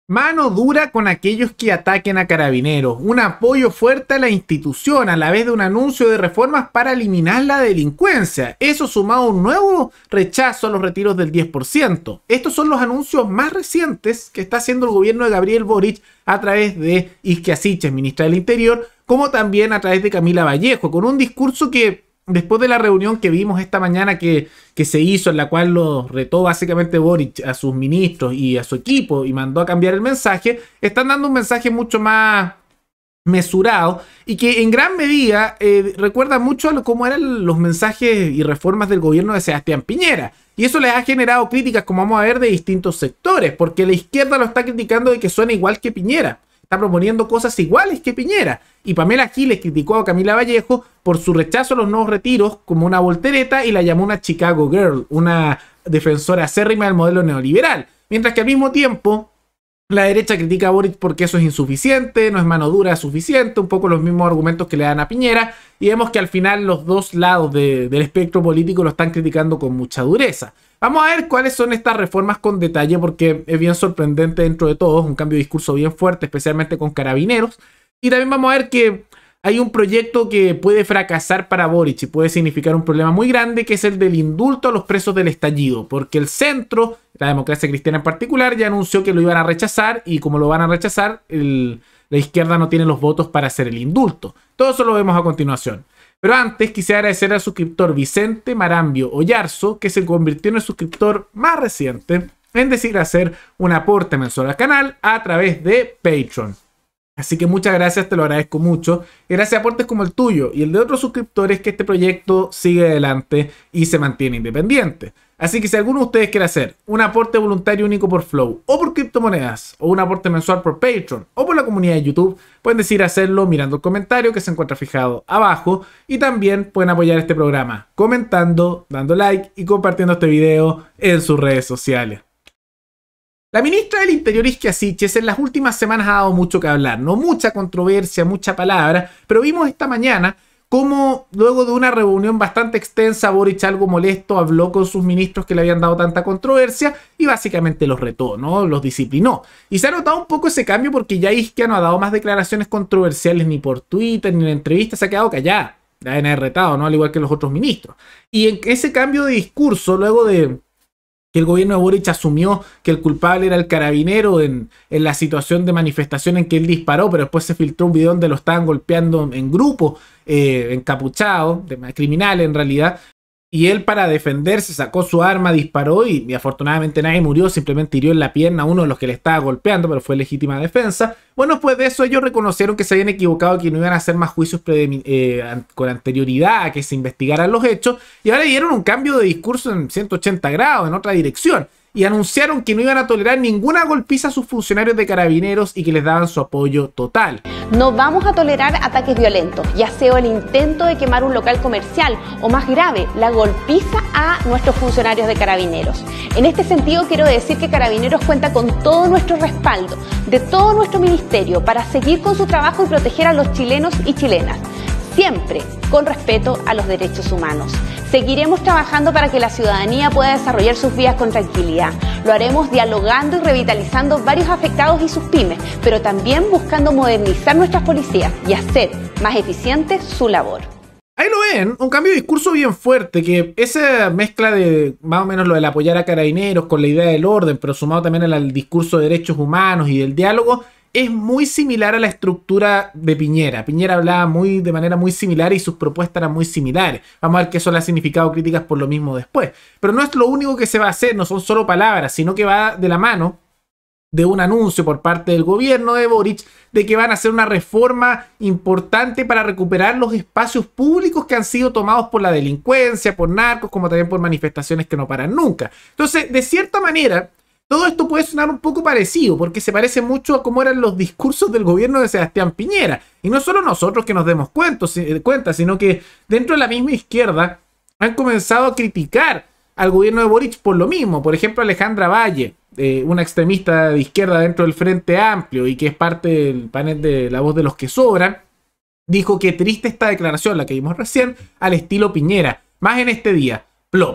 Mano dura con aquellos que ataquen a Carabineros. Un apoyo fuerte a la institución a la vez de un anuncio de reformas para eliminar la delincuencia. Eso sumado a un nuevo rechazo a los retiros del 10%. Estos son los anuncios más recientes que está haciendo el gobierno de Gabriel Boric a través de Isquia Siches, ministra del Interior, como también a través de Camila Vallejo, con un discurso que después de la reunión que vimos esta mañana que se hizo, en la cual lo retó básicamente Boric a sus ministros y a su equipo y mandó a cambiar el mensaje, están dando un mensaje mucho más mesurado y que en gran medida recuerda mucho a cómo eran los mensajes y reformas del gobierno de Sebastián Piñera. Y eso les ha generado críticas, como vamos a ver, de distintos sectores, porque la izquierda lo está criticando de que suena igual que Piñera. Está proponiendo cosas iguales que Piñera. Y Pamela Giles criticó a Camila Vallejo por su rechazo a los nuevos retiros como una voltereta y la llamó una Chicago Girl, una defensora acérrima del modelo neoliberal. Mientras que al mismo tiempo la derecha critica a Boric porque eso es insuficiente, no es mano dura suficiente, un poco los mismos argumentos que le dan a Piñera. Y vemos que al final los dos lados del espectro político lo están criticando con mucha dureza. Vamos a ver cuáles son estas reformas con detalle porque es bien sorprendente dentro de todo, un cambio de discurso bien fuerte, especialmente con Carabineros. Y también vamos a ver que hay un proyecto que puede fracasar para Boric y puede significar un problema muy grande, que es el del indulto a los presos del estallido, porque el centro, la democracia cristiana en particular, ya anunció que lo iban a rechazar y como lo van a rechazar, la izquierda no tiene los votos para hacer el indulto. Todo eso lo vemos a continuación. Pero antes quisiera agradecer al suscriptor Vicente Marambio Oyarzo, que se convirtió en el suscriptor más reciente en decidir hacer un aporte mensual al canal a través de Patreon. Así que muchas gracias, te lo agradezco mucho. Y gracias a aportes como el tuyo y el de otros suscriptores que este proyecto sigue adelante y se mantiene independiente. Así que si alguno de ustedes quiere hacer un aporte voluntario único por Flow o por criptomonedas o un aporte mensual por Patreon o por la comunidad de YouTube, pueden decidir hacerlo mirando el comentario que se encuentra fijado abajo y también pueden apoyar este programa comentando, dando like y compartiendo este video en sus redes sociales. La ministra del Interior, Isquia Siches, en las últimas semanas ha dado mucho que hablar, no mucha controversia, mucha palabra, pero vimos esta mañana cómo luego de una reunión bastante extensa, Boric, algo molesto, habló con sus ministros que le habían dado tanta controversia y básicamente los retó, ¿no? Los disciplinó. Y se ha notado un poco ese cambio porque ya Isquia no ha dado más declaraciones controversiales ni por Twitter ni en entrevistas, se ha quedado callada. La deben haber retado, ¿no? Al igual que los otros ministros. Y en ese cambio de discurso, luego de que el gobierno de Boric asumió que el culpable era el carabinero en la situación de manifestación en que él disparó, pero después se filtró un video donde lo estaban golpeando en grupo, encapuchado, criminal en realidad, y él para defenderse sacó su arma, disparó y afortunadamente nadie murió, simplemente hirió en la pierna a uno de los que le estaba golpeando, pero fue legítima defensa. Bueno, después de eso ellos reconocieron que se habían equivocado, que no iban a hacer más juicios con anterioridad a que se investigaran los hechos, y ahora dieron un cambio de discurso en 180 grados, en otra dirección, y anunciaron que no iban a tolerar ninguna golpiza a sus funcionarios de Carabineros y que les daban su apoyo total. No vamos a tolerar ataques violentos, ya sea el intento de quemar un local comercial o, más grave, la golpiza a nuestros funcionarios de Carabineros. En este sentido, quiero decir que Carabineros cuenta con todo nuestro respaldo, de todo nuestro ministerio, para seguir con su trabajo y proteger a los chilenos y chilenas, siempre con respeto a los derechos humanos. Seguiremos trabajando para que la ciudadanía pueda desarrollar sus vidas con tranquilidad. Lo haremos dialogando y revitalizando varios afectados y sus pymes, pero también buscando modernizar nuestras policías y hacer más eficiente su labor. Ahí lo ven, un cambio de discurso bien fuerte, que esa mezcla de más o menos lo del apoyar a Carabineros con la idea del orden, pero sumado también al discurso de derechos humanos y del diálogo, es muy similar a la estructura de Piñera. Piñera hablaba de manera muy similar y sus propuestas eran muy similares. Vamos a ver que eso le ha significado críticas por lo mismo después. Pero no es lo único que se va a hacer, no son solo palabras, sino que va de la mano de un anuncio por parte del gobierno de Boric de que van a hacer una reforma importante para recuperar los espacios públicos que han sido tomados por la delincuencia, por narcos, como también por manifestaciones que no paran nunca. Entonces, de cierta manera, todo esto puede sonar un poco parecido, porque se parece mucho a cómo eran los discursos del gobierno de Sebastián Piñera. Y no solo nosotros que nos demos cuenta, sino que dentro de la misma izquierda han comenzado a criticar al gobierno de Boric por lo mismo. Por ejemplo, Alejandra Valle, una extremista de izquierda dentro del Frente Amplio y que es parte del panel de La Voz de los que Sobran, dijo que triste esta declaración, la que vimos recién, al estilo Piñera, más en este día, plop.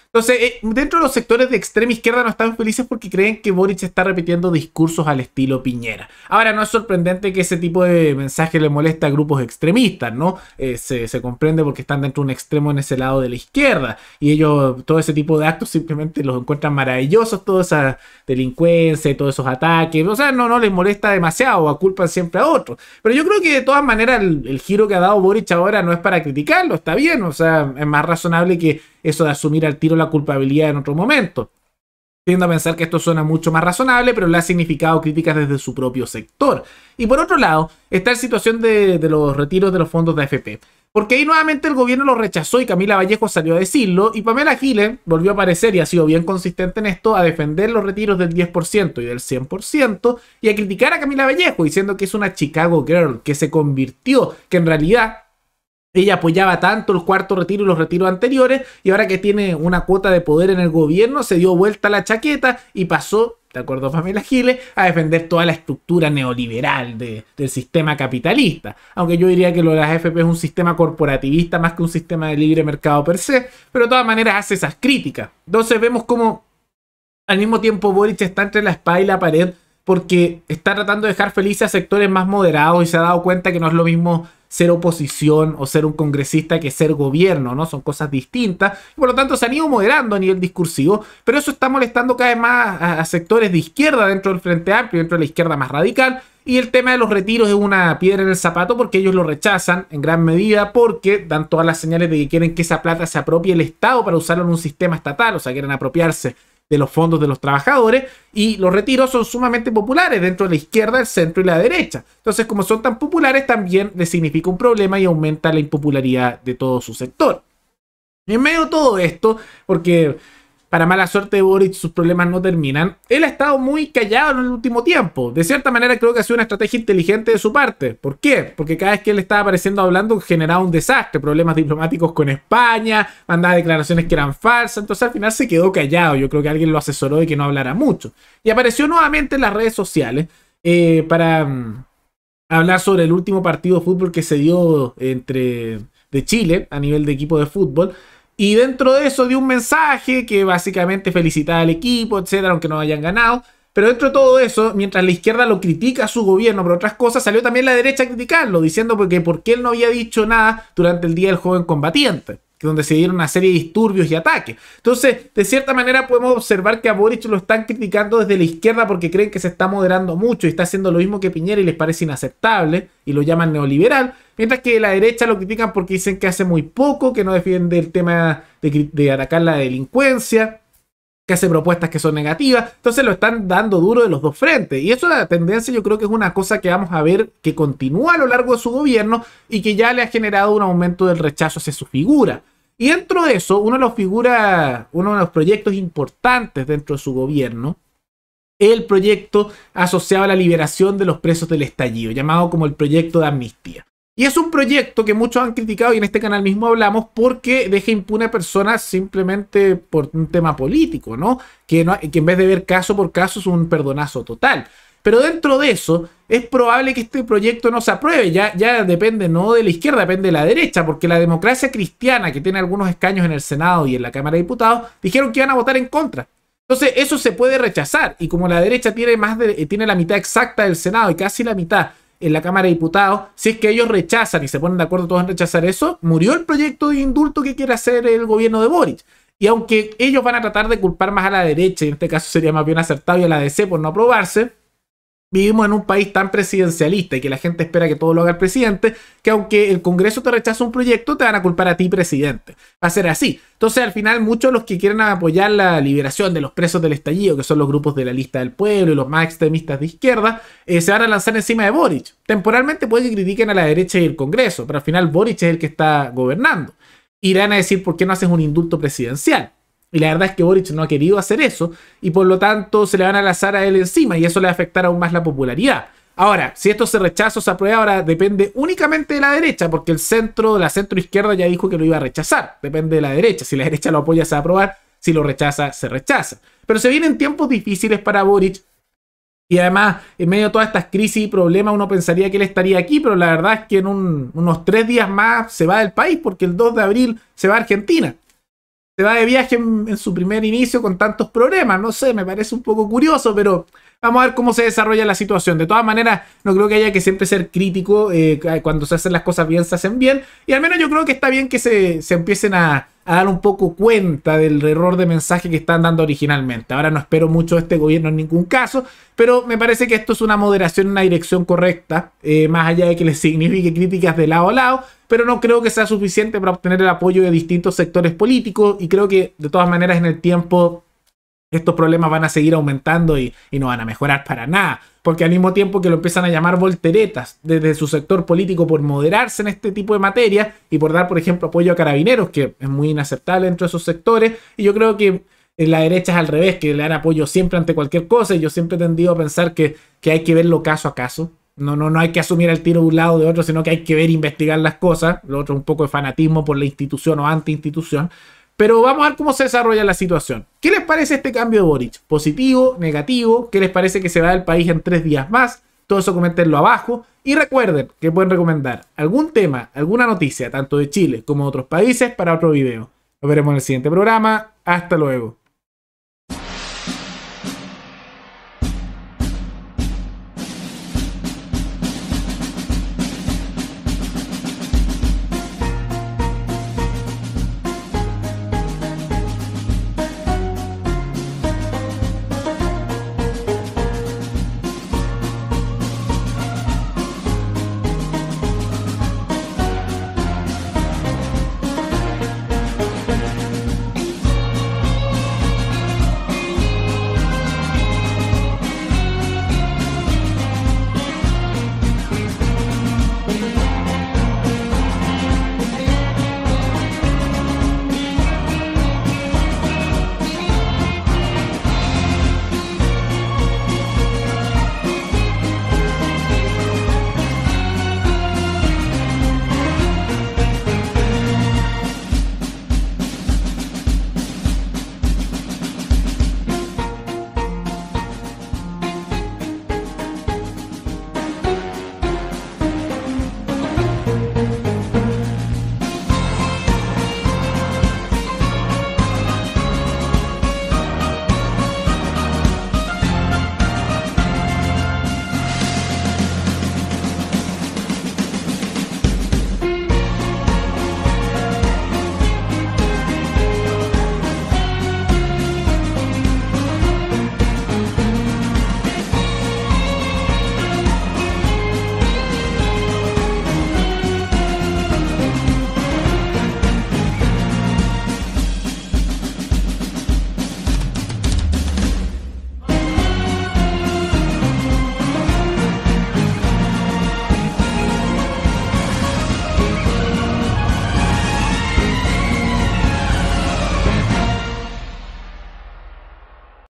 Entonces, dentro de los sectores de extrema izquierda no están felices porque creen que Boric está repitiendo discursos al estilo Piñera. Ahora, no es sorprendente que ese tipo de mensaje le moleste a grupos extremistas, ¿no? Se comprende porque están dentro de un extremo en ese lado de la izquierda y ellos, todo ese tipo de actos simplemente los encuentran maravillosos, toda esa delincuencia y todos esos ataques. O sea, no les molesta demasiado, aculpan siempre a otros. Pero yo creo que de todas maneras el giro que ha dado Boric ahora no es para criticarlo, está bien, o sea, es más razonable que eso de asumir al tiro la culpabilidad en otro momento. Tiendo a pensar que esto suena mucho más razonable, pero le ha significado críticas desde su propio sector. Y por otro lado, está la situación de los retiros de los fondos de AFP. Porque ahí nuevamente el gobierno lo rechazó y Camila Vallejo salió a decirlo, y Pamela Giles volvió a aparecer y ha sido bien consistente en esto, a defender los retiros del 10% y del 100% y a criticar a Camila Vallejo diciendo que es una Chicago Girl, que se convirtió, que en realidad ella apoyaba tanto el cuarto retiro y los retiros anteriores, y ahora que tiene una cuota de poder en el gobierno, se dio vuelta la chaqueta y pasó, de acuerdo a Pamela Giles, a defender toda la estructura neoliberal del sistema capitalista. Aunque yo diría que lo de las AFP es un sistema corporativista más que un sistema de libre mercado per se, pero de todas maneras hace esas críticas. Entonces vemos como al mismo tiempo Boric está entre la espada y la pared porque está tratando de dejar felices a sectores más moderados y se ha dado cuenta que no es lo mismo ser oposición o ser un congresista que ser gobierno, ¿no? Son cosas distintas. Y por lo tanto se han ido moderando a nivel discursivo, pero eso está molestando cada vez más a sectores de izquierda dentro del Frente Amplio, dentro de la izquierda más radical. Y el tema de los retiros es una piedra en el zapato porque ellos lo rechazan en gran medida porque dan todas las señales de que quieren que esa plata se apropie el Estado para usarlo en un sistema estatal, o sea, quieren apropiarse de los fondos de los trabajadores, y los retiros son sumamente populares dentro de la izquierda, el centro y la derecha. Entonces, como son tan populares, también les significa un problema y aumenta la impopularidad de todo su sector. En medio de todo esto, porque para mala suerte de Boric sus problemas no terminan, él ha estado muy callado en el último tiempo. De cierta manera creo que ha sido una estrategia inteligente de su parte. ¿Por qué? Porque cada vez que él estaba apareciendo hablando generaba un desastre, problemas diplomáticos con España, mandaba declaraciones que eran falsas, entonces al final se quedó callado. Yo creo que alguien lo asesoró de que no hablara mucho. Y apareció nuevamente en las redes sociales para hablar sobre el último partido de fútbol que se dio de Chile a nivel de equipo de fútbol. Y dentro de eso dio un mensaje que básicamente felicitaba al equipo, etcétera, aunque no hayan ganado. Pero dentro de todo eso, mientras la izquierda lo critica a su gobierno por otras cosas, salió también la derecha a criticarlo, diciendo que por qué él no había dicho nada durante el Día del Joven Combatiente, donde se dieron una serie de disturbios y ataques. Entonces, de cierta manera podemos observar que a Boric lo están criticando desde la izquierda porque creen que se está moderando mucho y está haciendo lo mismo que Piñera y les parece inaceptable y lo llaman neoliberal, mientras que la derecha lo critican porque dicen que hace muy poco, que no defiende el tema de atacar la delincuencia, que hace propuestas que son negativas. Entonces lo están dando duro de los dos frentes. Y eso de la tendencia yo creo que es una cosa que vamos a ver que continúa a lo largo de su gobierno y que ya le ha generado un aumento del rechazo hacia su figura. Y dentro de eso, uno de los proyectos importantes dentro de su gobierno es el proyecto asociado a la liberación de los presos del estallido, llamado como el proyecto de amnistía. Y es un proyecto que muchos han criticado y en este canal mismo hablamos porque deja impune a personas simplemente por un tema político, ¿no? Que en vez de ver caso por caso es un perdonazo total. Pero dentro de eso es probable que este proyecto no se apruebe. Ya depende no de la izquierda, depende de la derecha, porque la Democracia Cristiana, que tiene algunos escaños en el Senado y en la Cámara de Diputados, dijeron que iban a votar en contra. Entonces eso se puede rechazar y como la derecha tiene la mitad exacta del Senado y casi la mitad en la Cámara de Diputados, si es que ellos rechazan y se ponen de acuerdo todos en rechazar eso, murió el proyecto de indulto que quiere hacer el gobierno de Boric. Y aunque ellos van a tratar de culpar más a la derecha, y en este caso sería más bien acertado, y a la DC por no aprobarse, vivimos en un país tan presidencialista y que la gente espera que todo lo haga el presidente, que aunque el Congreso te rechaza un proyecto, te van a culpar a ti, presidente. Va a ser así. Entonces, al final, muchos de los que quieren apoyar la liberación de los presos del estallido, que son los grupos de la lista del pueblo y los más extremistas de izquierda, se van a lanzar encima de Boric. Temporalmente puede que critiquen a la derecha y el Congreso, pero al final Boric es el que está gobernando. Y le van a decir, ¿por qué no haces un indulto presidencial? Y la verdad es que Boric no ha querido hacer eso y por lo tanto se le van a lanzar a él encima y eso le va a afectar aún más la popularidad. Ahora, si esto se rechaza o se aprueba, ahora depende únicamente de la derecha porque la centro izquierda ya dijo que lo iba a rechazar. Depende de la derecha. Si la derecha lo apoya se va a aprobar, si lo rechaza, se rechaza. Pero se vienen tiempos difíciles para Boric y además en medio de todas estas crisis y problemas uno pensaría que él estaría aquí, pero la verdad es que en unos 3 días más se va del país porque el 2 de abril se va a Argentina. se va de viaje en su primer inicio con tantos problemas. No sé, me parece un poco curioso, pero vamos a ver cómo se desarrolla la situación. De todas maneras, no creo que haya que siempre ser crítico. Cuando se hacen las cosas bien, se hacen bien. Y al menos yo creo que está bien que se empiecen a dar un poco cuenta del error de mensaje que están dando originalmente. Ahora no espero mucho de este gobierno en ningún caso, pero me parece que esto es una moderación en una dirección correcta, más allá de que les signifique críticas de lado a lado, pero no creo que sea suficiente para obtener el apoyo de distintos sectores políticos, y creo que de todas maneras en el tiempo estos problemas van a seguir aumentando y no van a mejorar para nada. Porque al mismo tiempo que lo empiezan a llamar volteretas desde su sector político por moderarse en este tipo de materia y por dar, por ejemplo, apoyo a Carabineros, que es muy inaceptable dentro de esos sectores, y yo creo que en la derecha es al revés, que le dan apoyo siempre ante cualquier cosa, y yo siempre he tendido a pensar que hay que verlo caso a caso. No hay que asumir el tiro de un lado o de otro, sino que hay que ver e investigar las cosas. Lo otro es un poco de fanatismo por la institución o anti-institución. Pero vamos a ver cómo se desarrolla la situación. ¿Qué les parece este cambio de Boric? ¿Positivo? ¿Negativo? ¿Qué les parece que se va del país en 3 días más? Todo eso coméntenlo abajo. Y recuerden que pueden recomendar algún tema, alguna noticia, tanto de Chile como de otros países, para otro video. Nos veremos en el siguiente programa. Hasta luego.